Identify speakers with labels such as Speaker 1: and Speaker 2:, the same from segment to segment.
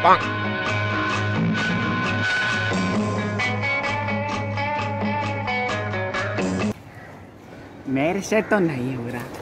Speaker 1: मेरे से तो नहीं हो रहा।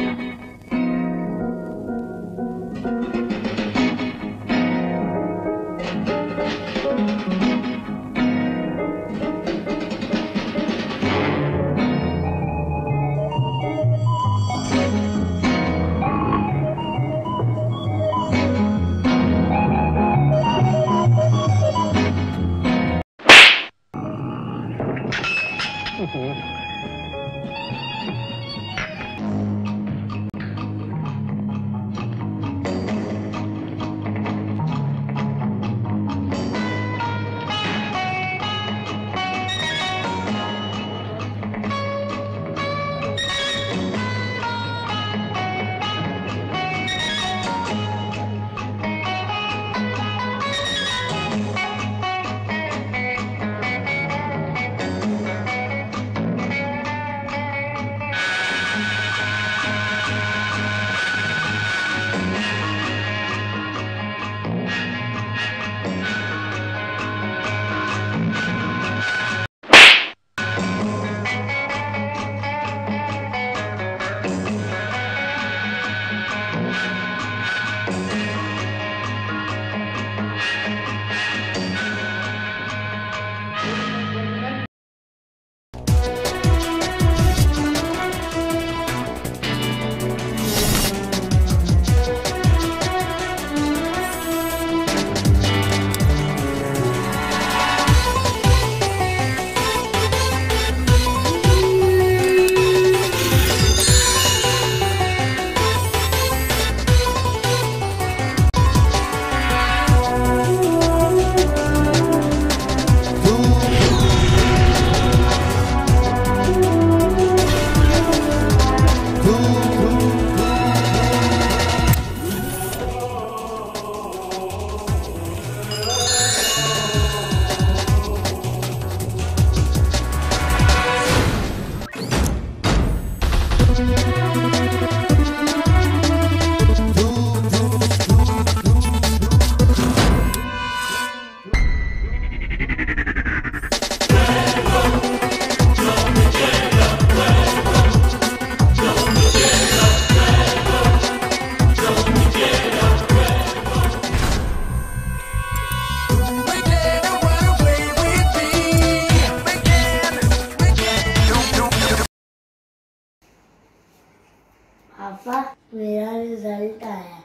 Speaker 2: पापा मेरा रिजल्ट आया।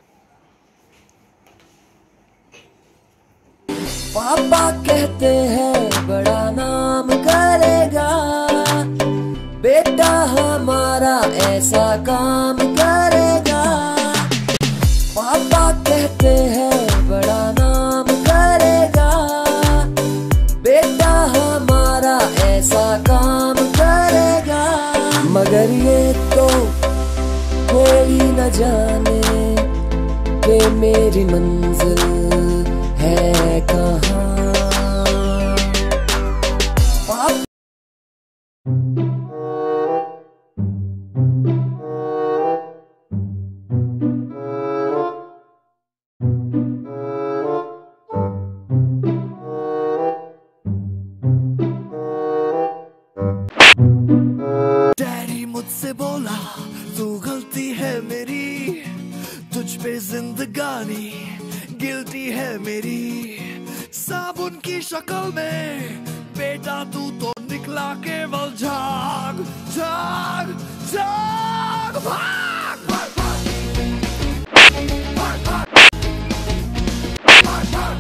Speaker 3: पापा कहते हैं बड़ा नाम करेगा, बेटा हमारा ऐसा काम करेगा। पापा कहते हैं बड़ा नाम करेगा, बेटा हमारा ऐसा काम करेगा। मगर ये तो कोई न जाने कि मेरी मंजिल है कहाँ।
Speaker 4: डैडी मुझसे बोला तू गलती है मेरी, तुझ पे जिंदगानी गिल्टी है मेरी। साबुन की शक्ल में बेटा तू तो निकला केवल झाग झाग झाग। भाग भाग भाग भाग भाग भाग।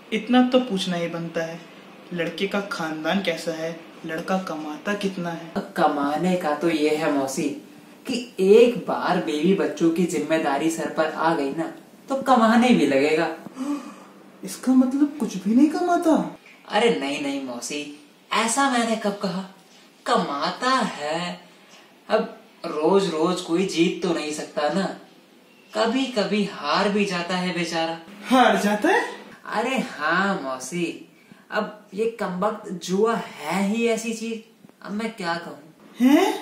Speaker 5: इतना तो पूछना ही बनता है, लड़के का खानदान कैसा है, लड़का कमाता कितना है।
Speaker 6: कमाने का तो ये है मौसी कि एक बार बेबी बच्चों की जिम्मेदारी सर पर आ गई ना तो कमाने भी लगेगा।
Speaker 5: इसका मतलब कुछ भी नहीं कमाता?
Speaker 6: अरे नहीं नहीं मौसी, ऐसा मैंने कब कहा, कमाता है। अब रोज रोज कोई जीत तो नहीं सकता ना, कभी कभी हार भी जाता है बेचारा।
Speaker 5: हार जाता है?
Speaker 6: अरे हाँ मौसी, अब ये कमबख्त जुआ है ही ऐसी चीज, अब मैं क्या कहूँ।
Speaker 5: हैं?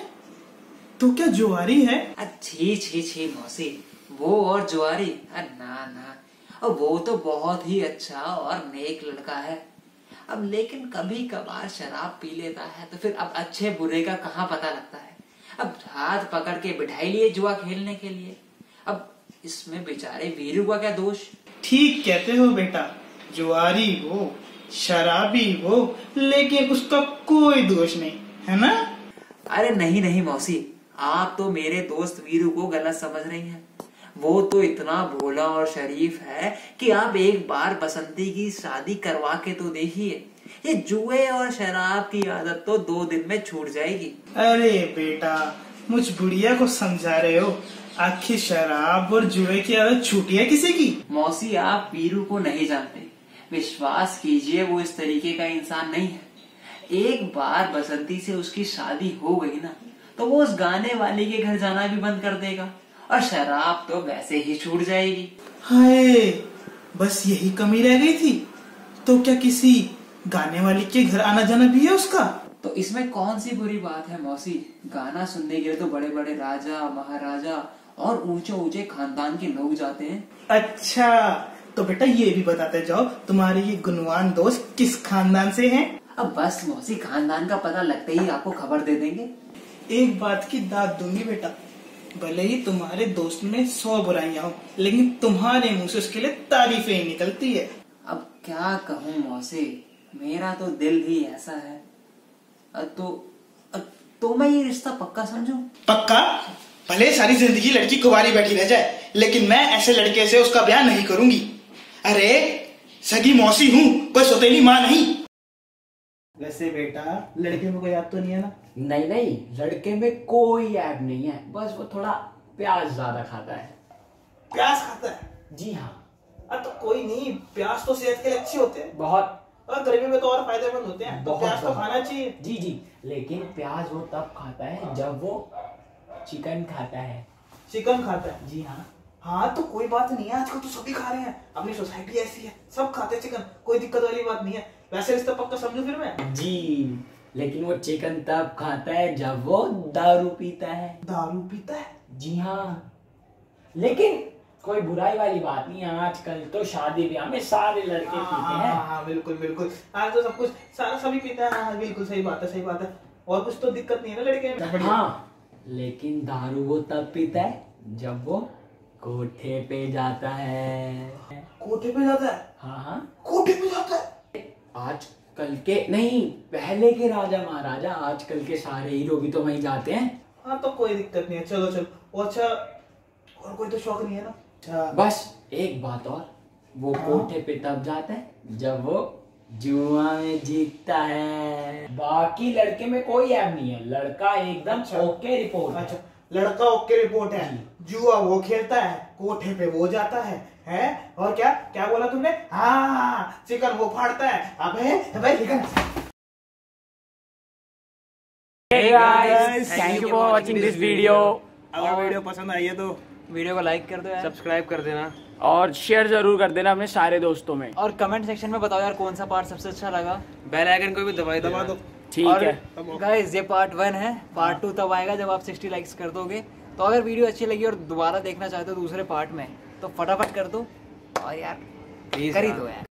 Speaker 5: तो क्या जुआरी है?
Speaker 6: छी छी छी मौसी, वो और जुआरी? ना ना, और वो तो बहुत ही अच्छा और नेक लड़का है। अब लेकिन कभी कभार शराब पी लेता है तो फिर अब अच्छे बुरे का कहाँ पता लगता है। अब हाथ पकड़ के बिठाई लिए जुआ खेलने के लिए, अब इसमें बेचारे वीरू का क्या दोष।
Speaker 5: ठीक कहते हो बेटा, जुआरी हो, शराबी हो, लेकिन उसका कोई दोष नहीं है ना।
Speaker 6: अरे नहीं नहीं मौसी, आप तो मेरे दोस्त वीरू को गलत समझ रही हैं। वो तो इतना भोला और शरीफ है कि आप एक बार बसंती की शादी करवा के तो देखिए, ये जुए और शराब की आदत तो 2 दिन में छूट जाएगी।
Speaker 5: अरे बेटा, मुझ बुढ़िया को समझा रहे हो? आखिर शराब और जुए की आदत छूटी है किसी की?
Speaker 6: मौसी आप वीरू को नहीं जानते, विश्वास कीजिए वो इस तरीके का इंसान नहीं है। एक बार बसंती से उसकी शादी हो गई ना तो वो उस गाने वाले के घर जाना भी बंद कर देगा और शराब तो वैसे ही छूट जाएगी।
Speaker 5: हाय, बस यही कमी रह गई थी। तो क्या किसी गाने वाले के घर आना जाना भी है उसका?
Speaker 6: तो इसमें कौन सी बुरी बात है मौसी, गाना सुनने के लिए तो बड़े बड़े राजा महाराजा और ऊंचे ऊंचे खानदान के लोग जाते हैं।
Speaker 5: अच्छा, तो बेटा ये भी बताते जाओ, तुम्हारे ये गुणवान दोस्त किस खानदान से हैं?
Speaker 6: अब बस मौसी, खानदान का पता लगते ही आपको खबर दे देंगे।
Speaker 5: एक बात की दाद दूंगी बेटा, भले ही तुम्हारे दोस्त में 100 बुराइयां हो, लेकिन तुम्हारे मुंह से उसके लिए तारीफें ही निकलती है।
Speaker 6: अब क्या कहूँ मौसी, मेरा तो दिल ही ऐसा है। तो मैं ये रिश्ता पक्का समझूं?
Speaker 5: पक्का? भले सारी जिंदगी लड़की कुंवारी बैठी रह जाए, लेकिन मैं ऐसे लड़के से उसका ब्याह नहीं करूंगी। अरे सगी मौसी हूँ, कोई सौतेली माँ नहीं। वैसे बेटा, लड़के में कोई ऐप तो नहीं है ना?
Speaker 1: नहीं नहीं, लड़के में कोई ऐप नहीं है, बस वो थोड़ा प्याज ज्यादा खाता है।
Speaker 5: प्याज खाता है?
Speaker 1: जी हाँ।
Speaker 5: तो कोई नहीं, प्याज तो सेहत के लिए अच्छे होते हैं
Speaker 1: बहुत,
Speaker 5: और गर्मी में तो और फायदेमंद होते हैं, तो प्याज तो खाना चाहिए।
Speaker 1: जी जी, लेकिन प्याज वो तब खाता है जब वो चिकन खाता है।
Speaker 5: चिकन खाता है?
Speaker 1: जी हाँ।
Speaker 5: हाँ तो कोई बात नहीं है, आजकल तो सभी खा रहे हैं, अपनी सोसाइटी ऐसी है, सब खाते हैं चिकन, कोई दिक्कत वाली बात नहीं है। वैसे रिश्ता पक्का समझू फिर मैं?
Speaker 1: जी, लेकिन वो चिकन तब खाता है जब वो दारू पीता है।
Speaker 5: दारू पीता है?
Speaker 1: जी हाँ, लेकिन कोई बुराई वाली बात नहीं है, आजकल तो शादी ब्याह में सारे लड़के पीते हैं।
Speaker 5: हाँ बिल्कुल बिल्कुल, आज तो सब कुछ सारा सभी पीता है। हाँ बिल्कुल सही बात है, सही बात है। और कुछ तो दिक्कत नहीं है ना लड़के में?
Speaker 1: हाँ, लेकिन दारू वो तब पीता है जब वो कोठे पे जाता है।
Speaker 5: कोठे पे जाता है?
Speaker 1: हाँ हाँ,
Speaker 5: कोठे पे जाता है।
Speaker 1: आजकल के नहीं, पहले के राजा महाराजा, आजकल के सारे हीरो भी तो वहीं जाते हैं।
Speaker 5: हाँ तो कोई दिक्कत नहीं है, चलो चलो। अच्छा, और कोई तो शौक नहीं है ना? अच्छा,
Speaker 1: बस एक बात और, वो कोठे पे तब जाता है जब वो जुआ में जीतता है। बाकी लड़के में कोई ऐप नहीं है, लड़का एकदम ओके रिपोर्ट।
Speaker 5: अच्छा, लड़का ओके रिपोर्ट है, जुआ वो खेलता है, कोठे पे वो जाता है, हैं? और क्या क्या बोला तुमने? हाँ, चिकन वो फाड़ता है। अबे chicken.
Speaker 1: Hey guys, thank you for watching this video।
Speaker 5: अगर वीडियो पसंद आई है तो
Speaker 6: वीडियो को लाइक कर दो यार,
Speaker 7: सब्सक्राइब कर देना
Speaker 1: और शेयर जरूर कर देना अपने सारे दोस्तों में,
Speaker 6: और कमेंट सेक्शन में बताओ यार कौन सा पार्ट सबसे अच्छा लगा।
Speaker 7: बेल आइकन को भी दबा दो।
Speaker 1: ठीक है
Speaker 6: गाइस, ये पार्ट 1 है, पार्ट 2 तब आएगा जब आप 60 लाइक्स कर दोगे। तो अगर वीडियो अच्छी लगी और दोबारा देखना चाहते हो दूसरे पार्ट में तो फटाफट कर दो, और यार कर ही दो यार।